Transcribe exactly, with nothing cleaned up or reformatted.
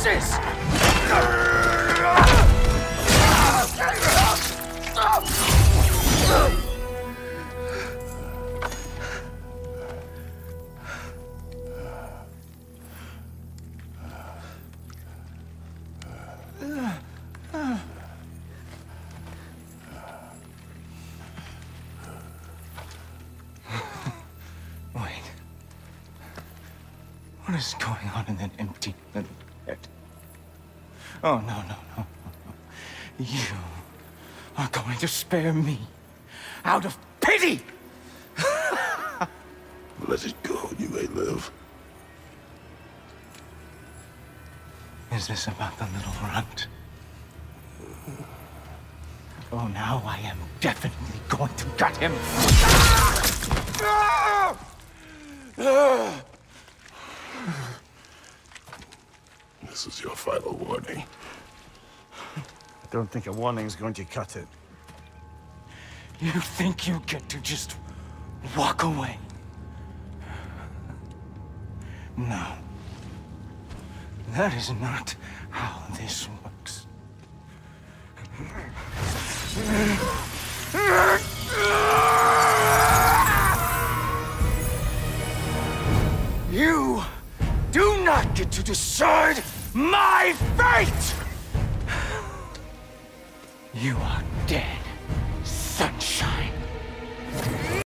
pieces! Wait. What is going on in that empty little head? Oh, no, no, no, no, no. You are going to spare me out of pity! Let it go, you may live. Is this about the little runt? Oh, now I am definitely going to gut him. This is your final warning. I don't think a warning's going to cut it. You think you get to just walk away? No. That is not how this works. You do not get to decide my fate! You are dead, sunshine.